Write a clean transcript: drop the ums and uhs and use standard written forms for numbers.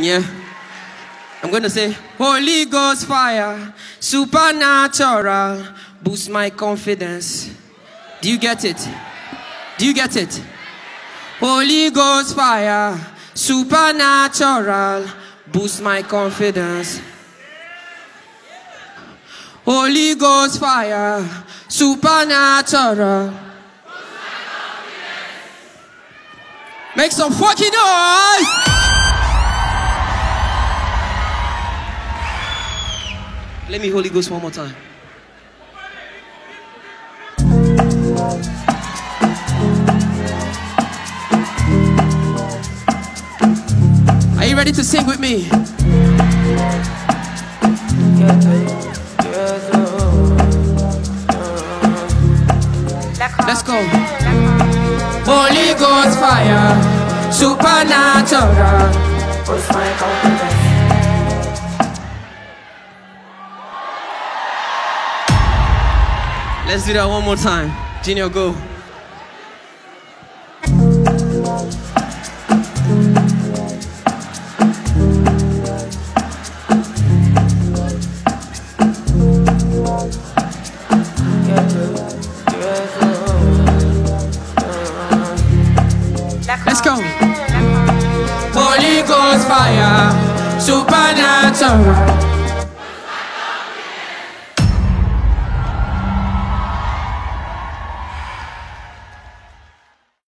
Yeah. I'm gonna say, Holy Ghost fire, supernatural, boost my confidence. Do you get it? Do you get it? Holy Ghost fire, supernatural, boost my confidence. Holy Ghost fire, supernatural. Make some fucking noise! Let me Holy Ghost one more time. Are you ready to sing with me? Let's go. Holy Ghost fire, supernatural. Let's do that one more time. Junior, go. Let's go. Holy Ghost fire, supernatural.